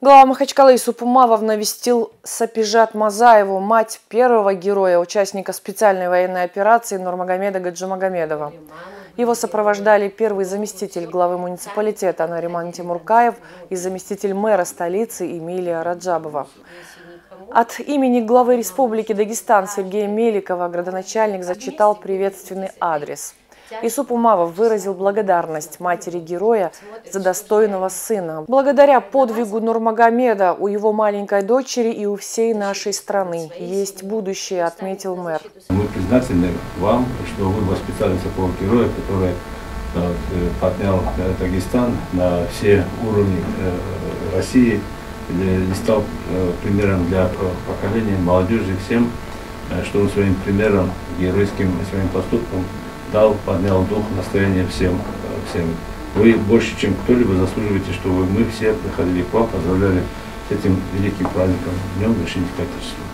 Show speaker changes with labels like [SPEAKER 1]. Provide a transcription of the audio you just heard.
[SPEAKER 1] Глава Махачкалы Исуп Умавов навестил Сапижат Мазаеву, мать первого героя, участника специальной военной операции Нурмагомеда Гаджимагомедова. Его сопровождали первый заместитель главы муниципалитета Нариман Тимуркаев и заместитель мэра столицы Эмилия Раджабова. От имени главы Республики Дагестан Сергея Меликова градоначальник зачитал приветственный адрес. Исуп Умавов выразил благодарность матери героя за достойного сына. Благодаря подвигу Нурмагомеда у его маленькой дочери и у всей нашей страны есть будущее, отметил мэр.
[SPEAKER 2] Мы признательны вам, что вы воспитали такого героя, который поднял Дагестан на все уровни России и стал примером для поколения, молодежи, всем, что он своим примером, геройским своим поступком поднял дух, настроение всем. Вы больше, чем кто-либо заслуживаете, чтобы мы все приходили к вам, поздравляли с этим великим праздником, Днем защитника Отечества.